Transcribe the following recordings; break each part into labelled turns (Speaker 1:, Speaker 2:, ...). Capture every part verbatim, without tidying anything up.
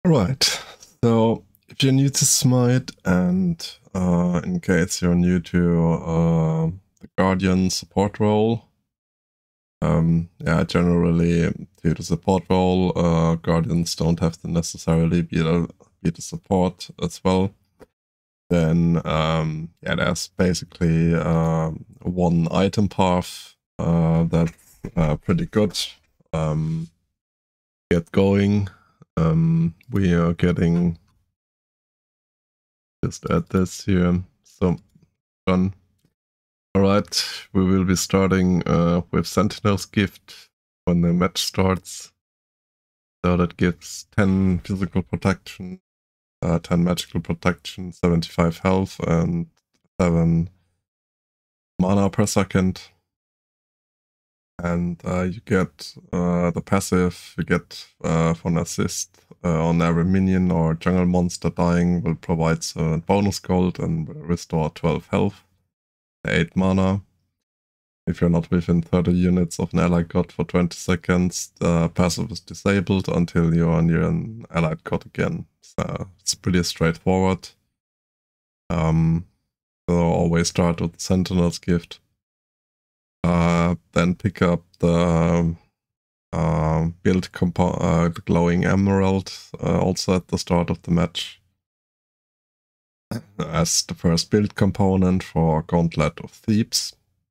Speaker 1: Alright, so if you're new to Smite and uh, in case you're new to uh, the Guardian support role, um, yeah, generally to the support role, uh, Guardians don't have to necessarily be the, be the support as well. Then, um, yeah, there's basically uh, one item path uh, that's uh, pretty good. Um, get going. Um, we are getting, just add this here, so done. Alright, we will be starting uh, with Sentinel's Gift when the match starts. So that gives ten physical protection, uh, ten magical protection, seventy-five health, and seven mana per second. And uh, you get uh, the passive, you get uh, for an assist uh, on every minion or jungle monster dying will provide a bonus gold and will restore twelve health, eight mana. If you're not within thirty units of an allied god for twenty seconds, the passive is disabled until you're near an allied god again. So it's pretty straightforward. Um, so always start with Sentinel's Gift. Uh, then pick up the uh, build compo uh, the Glowing Emerald uh, also at the start of the match as the first build component for Gauntlet of Thebes.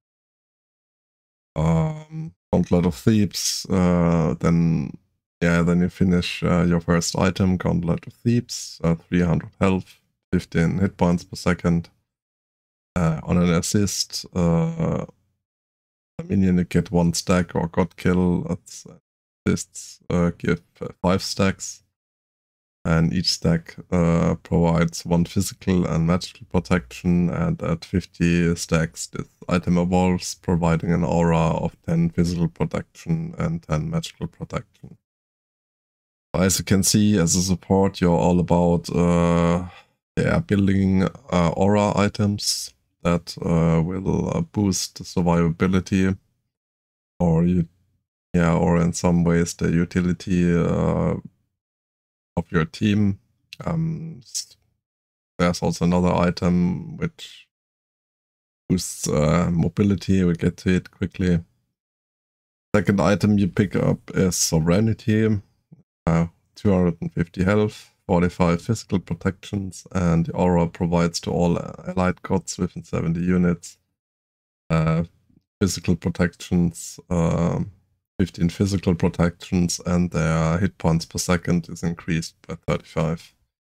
Speaker 1: Um, Gauntlet of Thebes, uh, then yeah, then you finish uh, your first item, Gauntlet of Thebes, uh, three hundred health, fifteen hit points per second. Uh, on an assist, uh, a minion you get one stack or god kill. That's assists uh, give uh, five stacks, and each stack uh, provides one physical and magical protection. And at fifty stacks, this item evolves, providing an aura of ten physical protection and ten magical protection. As you can see, as a support, you're all about uh, yeah, building uh, aura items that uh, will uh, boost the survivability, or you, yeah, or in some ways the utility uh, of your team. Um, there's also another item which boosts uh, mobility. We'll get to it quickly. Second item you pick up is Sovereignty, uh, two hundred fifty health, forty-five physical protections, and the aura provides to all allied gods within seventy units uh, physical protections, uh, fifteen physical protections, and their hit points per second is increased by thirty-five.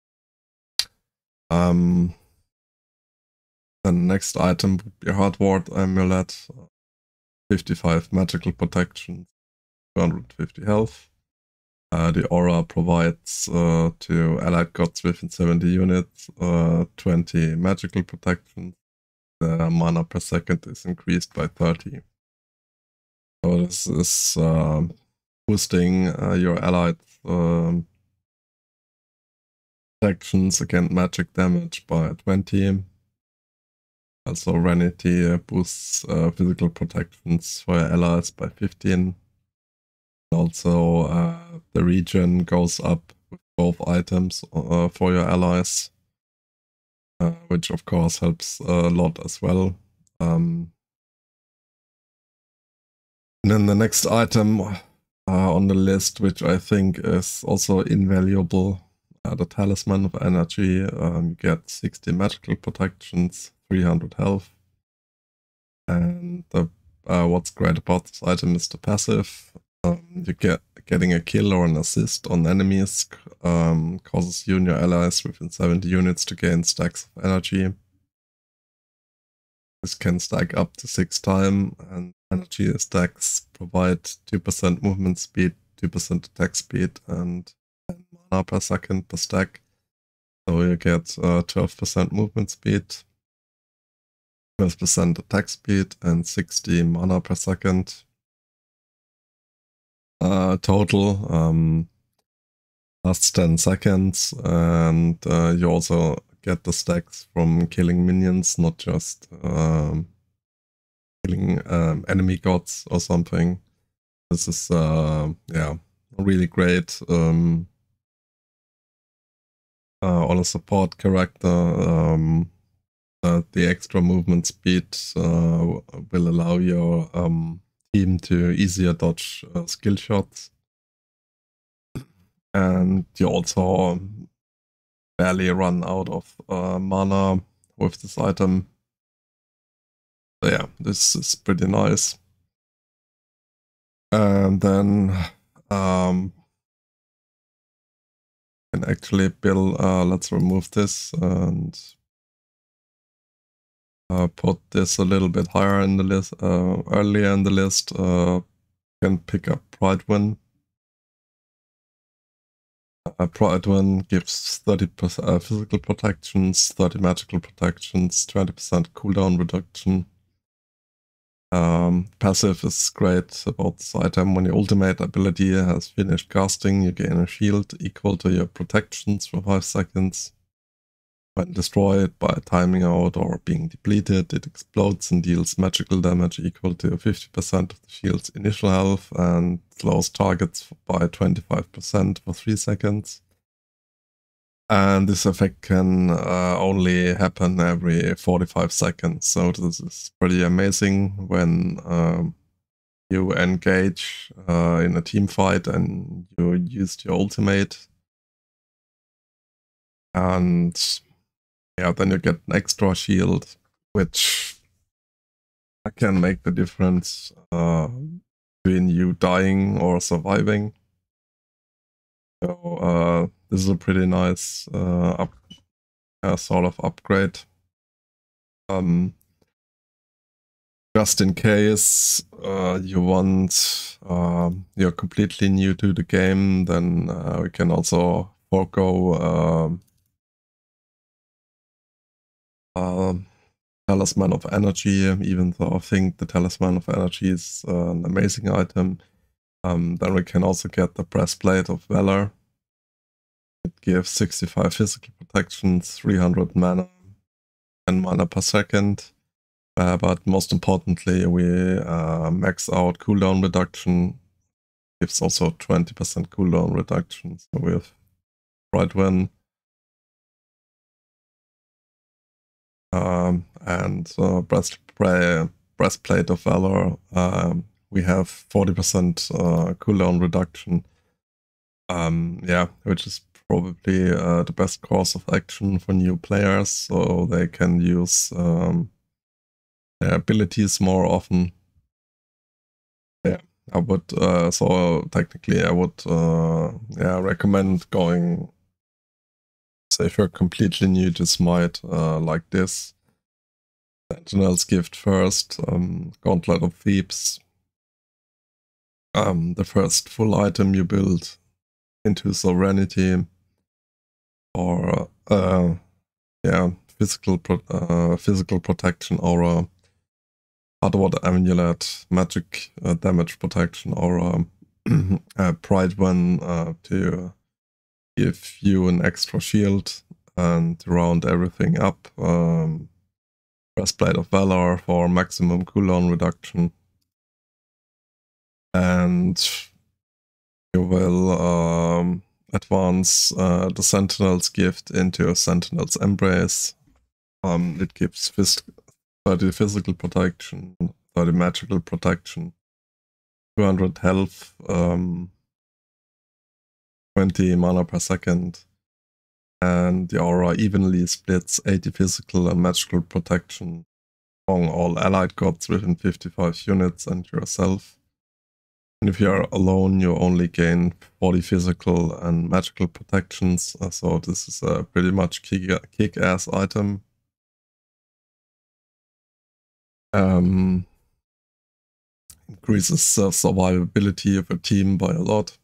Speaker 1: Um, the next item would be Hardward Amulet, fifty-five magical protections, two hundred fifty health. Uh, the aura provides uh, to allied gods within seventy units uh, twenty magical protections. The mana per second is increased by thirty. So this is uh, boosting uh, your allied um, protections against magic damage by twenty. Also, Serenity boosts uh, physical protections for your allies by fifteen. Also, uh, the region goes up with both items uh, for your allies, uh, which of course helps a lot as well. Um, and then the next item uh, on the list, which I think is also invaluable, uh, the Talisman of Energy. Um, you get sixty magical protections, three hundred health. And the, uh, what's great about this item is the passive. Um, you get getting a kill or an assist on enemies um, causes you and your allies within seventy units to gain stacks of energy. This can stack up to six times, and energy stacks provide two percent movement speed, two percent attack speed, and ten mana per second per stack. So you get uh, twelve percent movement speed, twelve percent attack speed, and sixty mana per second. Uh, total um, lasts ten seconds, and uh, you also get the stacks from killing minions, not just um, killing um, enemy gods or something. This is uh, yeah, really great. Um, all a support character. Um, uh, the extra movement speed uh, will allow your um, team to easier dodge uh, skill shots. And you also barely run out of uh, mana with this item. So yeah, this is pretty nice. And then um, can actually build, uh, let's remove this and uh, put this a little bit higher in the list, uh, earlier in the list. Uh, can pick up Pridewind. Uh, Pridewind gives thirty percent uh, physical protections, thirty magical protections, twenty percent cooldown reduction. Um, passive is great about this item. When your ultimate ability has finished casting, you gain a shield equal to your protections for five seconds. When destroyed by timing out or being depleted, it explodes and deals magical damage equal to fifty percent of the shield's initial health and slows targets by twenty-five percent for three seconds. And this effect can uh, only happen every forty-five seconds, so this is pretty amazing when um, you engage uh, in a team fight and you used your ultimate. And yeah, then you get an extra shield, which can make the difference uh, between you dying or surviving. So uh, this is a pretty nice uh, up, uh, sort of upgrade. Um, just in case uh, you want, uh, you're completely new to the game, then uh, we can also forego uh, uh, Talisman of Energy, even though I think the Talisman of Energy is uh, an amazing item. Um, then we can also get the Breastplate of Valor. It gives sixty-five physical protections, three hundred mana, ten mana per second. Uh, but most importantly, we uh, max out cooldown reduction. Gives also twenty percent cooldown reduction. So we have Pridewind. Um, and uh, breastplate, breastplate of Valor. Um, we have forty percent uh, cooldown reduction. Um, yeah, which is probably uh, the best course of action for new players, so they can use um, their abilities more often. Yeah, I would. Uh, so technically, I would uh, yeah recommend going. Say if you're completely new to Smite uh, like this, Sentinel's Gift first, um, Gauntlet of Thebes, um, the first full item you build into Sovereignty, or uh, yeah, physical pro uh, physical protection aura, Hardwater Amulet, magic uh, damage protection aura, uh, Pridewind uh, to give you an extra shield and round everything up. Um, Breastplate of Valor for maximum cooldown reduction. And you will um, advance uh, the Sentinel's Gift into a Sentinel's Embrace. Um, it gives thirty physical protection, thirty magical protection, two hundred health, um, twenty mana per second. And the aura evenly splits eighty physical and magical protection among all allied gods within fifty-five units and yourself. And if you're alone, you only gain forty physical and magical protections. So this is a pretty much kick-ass item. Um, increases the survivability of a team by a lot.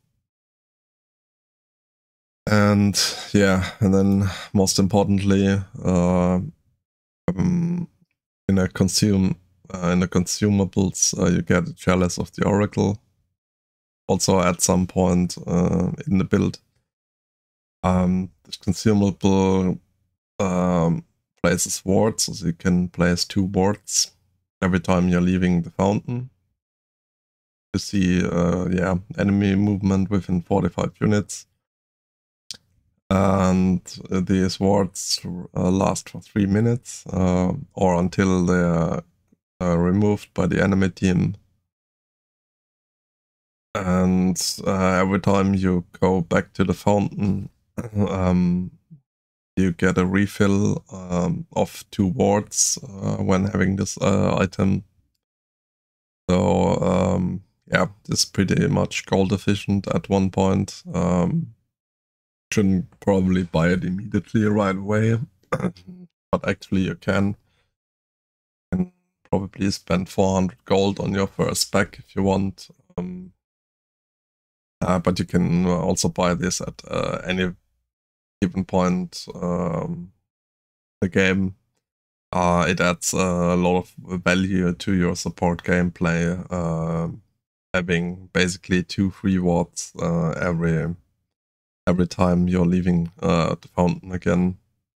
Speaker 1: And yeah, and then most importantly, uh, um, in a consume uh, in the consumables, uh, you get a Chalice of the Oracle. Also, at some point uh, in the build, um, the consumable um, places wards, so you can place two wards every time you're leaving the fountain. You see, uh, yeah, enemy movement within forty-five units. and these wards uh, last for three minutes uh, or until they are uh, removed by the enemy team. And uh, every time you go back to the fountain, um, you get a refill um, of two wards uh, when having this uh, item. So um, yeah, this is pretty much gold efficient at one point. Um, shouldn't probably buy it immediately right away, but actually you can. You can probably spend four hundred gold on your first spec if you want. Um, uh, but you can also buy this at uh, any given point um, the game. Uh, it adds a lot of value to your support gameplay, uh, having basically two free wards uh, every every time you're leaving uh, the fountain again.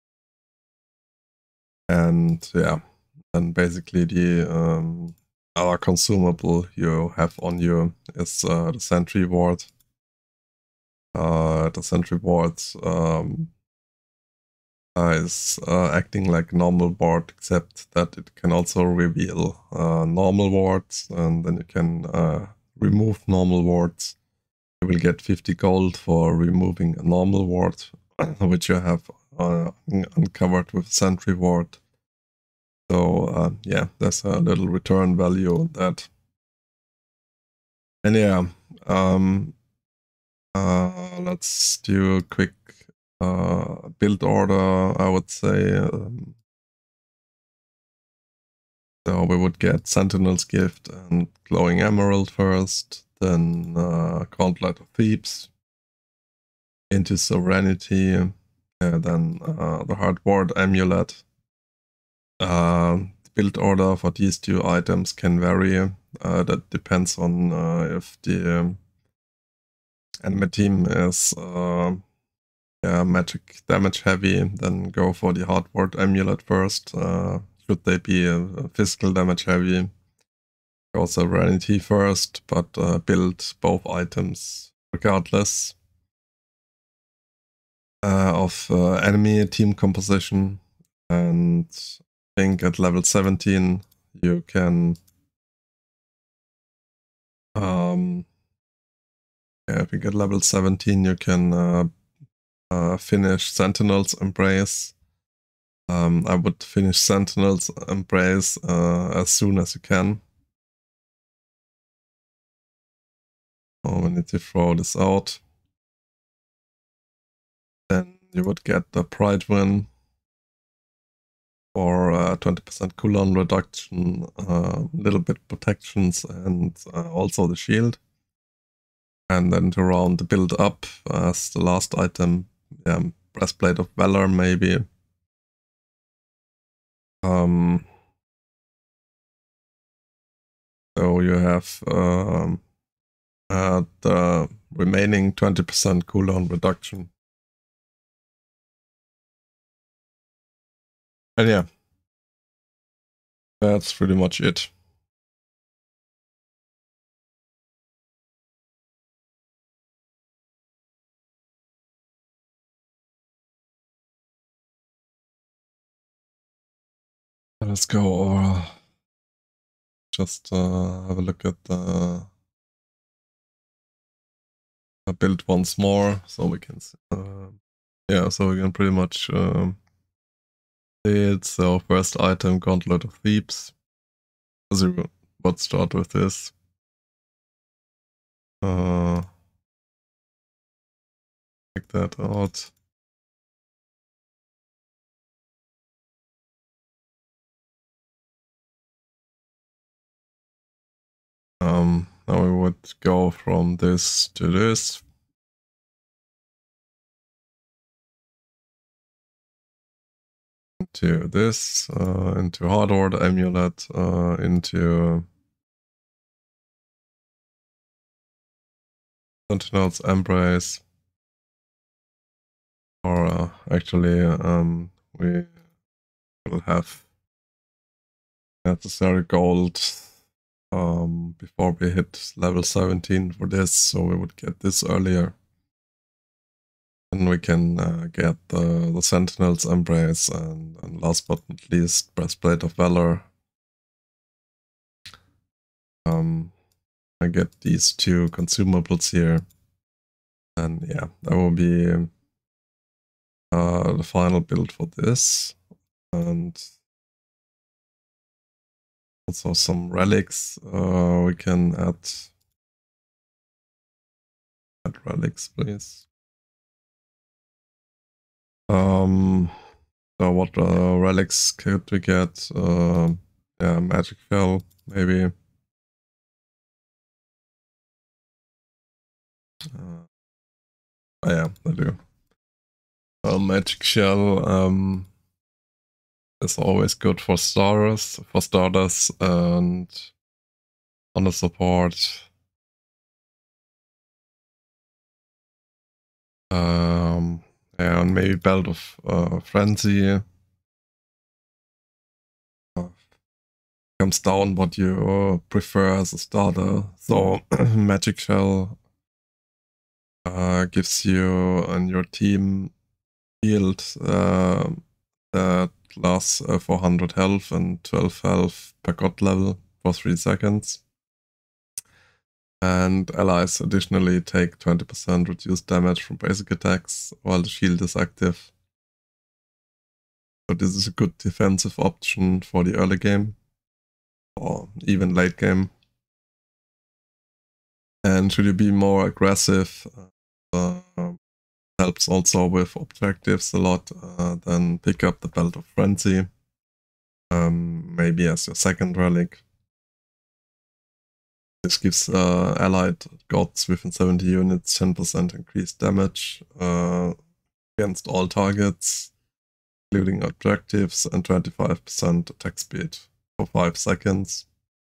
Speaker 1: And yeah, then basically the um, other consumable you have on you is uh, the sentry ward. Uh, the sentry ward um, uh, is uh, acting like normal ward, except that it can also reveal uh, normal wards, and then you can uh, remove normal wards. You will get fifty gold for removing a normal ward, which you have uh, uncovered with sentry ward. So uh, yeah, there's a little return value on that. And yeah, um, uh, let's do a quick uh, build order, I would say. Um, so we would get Sentinel's Gift and Glowing Emerald first, then uh, Gauntlet of Thebes, into Sovereignty, and then uh, the Hard Ward Amulet. Uh, the build order for these two items can vary. Uh, that depends on uh, if the um, enemy team is uh, yeah, magic damage heavy, then go for the Hard Ward Amulet first. Uh, should they be uh, physical damage heavy, go Sovereignty first, but uh, build both items regardless uh, of uh, enemy team composition. And I think at level seventeen you can um, yeah, I think at level seventeen you can uh, uh, finish Sentinel's Embrace. Um, I would finish Sentinel's Embrace uh, as soon as you can. Oh, we need to throw this out. Then you would get the Pride Win for uh, twenty percent cooldown reduction, a uh, little bit protections, and uh, also the shield. And then to round the build up as the last item, yeah, Breastplate of Valor maybe. Um, so you have um, uh, the remaining twenty percent cooldown reduction. And yeah, that's pretty much it. Let's go over, just uh, have a look at the build once more, so we can see. Uh, yeah, so we can pretty much um, see it. So first item, Gauntlet of Thebes. So we would start with this. Uh, check that out. Um, now we would go from this to this. Into this, uh, into Hard Ward Amulet, uh, into Sentinel's Embrace. Or uh, actually, um, we will have necessary gold um, before we hit level seventeen for this, so we would get this earlier. and we can uh, get the, the Sentinel's Embrace, and, and last but not least, Breastplate of Valor. Um, I get these two consumables here, and yeah, that will be uh, the final build for this. And also some relics uh, we can add. Add relics, please. Um, so what uh, relics could we get? Uh, yeah, Magic Shell, maybe. Uh, oh yeah, I do. Uh, Magic Shell um, is always good for starters, for starters, and on the support. Um, yeah, and maybe Belt of uh, Frenzy. Uh, comes down what you prefer as a starter. So Magic Shell uh, gives you and your team healed uh, that lasts uh, four hundred health and twelve health per god level for three seconds. And allies additionally take twenty percent reduced damage from basic attacks while the shield is active. So this is a good defensive option for the early game or even late game. And should you be more aggressive, uh, helps also with objectives a lot, uh, then pick up the Belt of Frenzy, um, maybe as your second relic. This gives uh, allied gods within seventy units ten percent increased damage uh, against all targets, including objectives, and twenty-five percent attack speed for five seconds.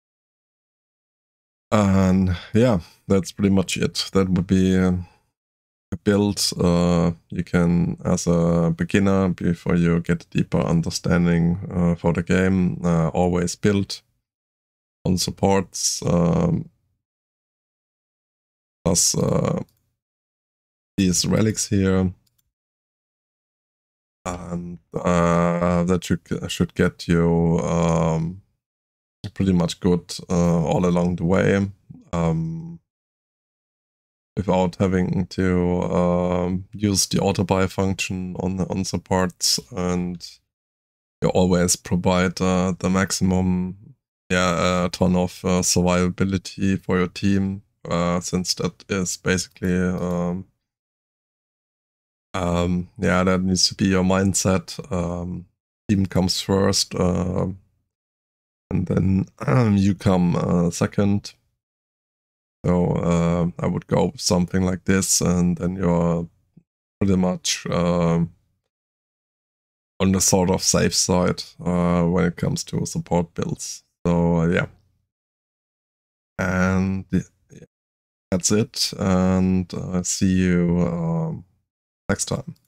Speaker 1: And yeah, that's pretty much it. That would be a build uh, you can, as a beginner, before you get a deeper understanding uh, for the game, uh, always build on supports. Um, plus uh, these relics here. And uh, that should, should get you um, pretty much good uh, all along the way, um, without having to um, use the auto buy function on on supports, and you always provide uh, the maximum, yeah, a ton of uh, survivability for your team, uh, since that is basically um, um, yeah, that needs to be your mindset. Um, team comes first. Uh, And then um, you come uh, second. So uh, I would go with something like this, and then you're pretty much uh, on the sort of safe side uh, when it comes to support builds. So uh, yeah. And yeah, that's it. And uh, see you um, next time.